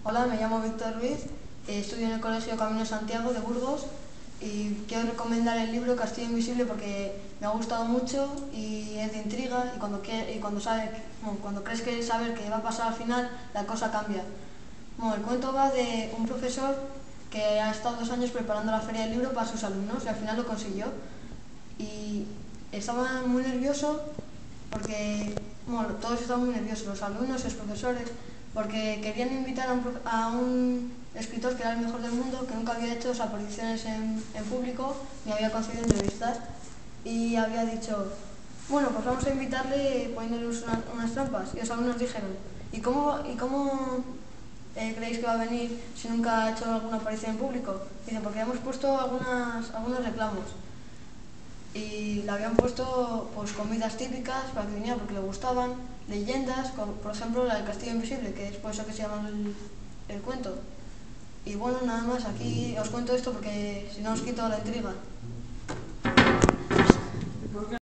Hola, me llamo Víctor Ruiz, estudio en el Colegio Camino Santiago de Burgos y quiero recomendar el libro Castillo Invisible porque me ha gustado mucho y es de intriga y cuando crees que saber qué va a pasar al final, la cosa cambia. Bueno, el cuento va de un profesor que ha estado 2 años preparando la feria del libro para sus alumnos y al final lo consiguió. Y estaba muy nervioso porque, bueno, todos estaban muy nerviosos, los alumnos y los profesores, porque querían invitar a un escritor que era el mejor del mundo, que nunca había hecho apariciones en público ni había conseguido entrevistas, y había dicho, bueno, pues vamos a invitarle poniéndole unas trampas. Y los alumnos dijeron, ¿y cómo creéis que va a venir si nunca ha hecho alguna aparición en público? Dicen, porque hemos puesto algunos reclamos. Y le habían puesto pues comidas típicas para que viniera porque le gustaban, leyendas, como por ejemplo la del Castillo Invisible, que es por eso que se llama el cuento. Y bueno, nada más, aquí os cuento esto porque si no os quito la intriga.